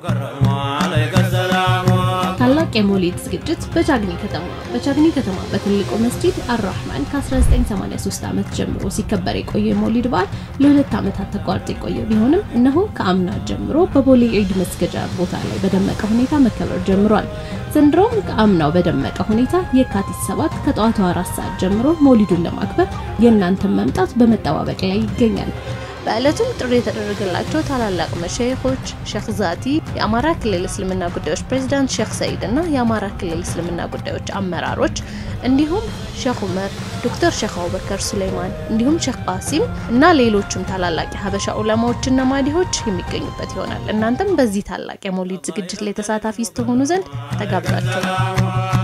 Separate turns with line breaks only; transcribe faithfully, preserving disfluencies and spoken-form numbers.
ታላቅ የሞሊድ ዝግጅት በቻግኒ ከተማ በቻግኒ ከተማ በትልቁ መስጂድ አርራህማን ከ1983 ዓመት ጀምሮ ሲከበር የቆየ ሞሊድ በዓል ለሁለት ዓመታት ተቋርጦ የቆየ ቢሆንም እነሆ ከአምና ጀምሮ በቦሌ ዒድ መስገጃ ቦታ ላይ በደመቀ ሁኔታ መከበር ጀምሯል። ዘንድሮም ከአምናው በደመቀ ሁኔታ የካቲት ሰባት ከጠዋቱ አራት ሰዓት ጀምሮ ሞሊዱን ለማክበር የእናንተን መምጣት በመጠባበቅ ላይ ይገኛል። በእለቱም ጥሪ የተደረገላቸው ታላላቅ መሸይኾች ሼኽ ዛቲ የአማራ ክልል እስልምና ጉዳዮች ፕሬዝዳንት ሼኽ ሰይድ እና የአማራ ክልል እስልምና ጉዳዮች አመራሮች እንዲሁም ሼኽ ዑመር ዶክተር ሼኽ አቡበከር ሱለይማን እንዲሁም ሼኽ ቃሲም እና ሌሎችም ታላላቅ ሀበሻ ዑለማዎችና ማዲሆች የሚገኙበት ይሆናል። እናንተም በዚህ ታላቅ የሞሊድ ዝግጅት ላይ ተሳታፊ ስትሆኑ ዘንድ ተጋብዛችኋል።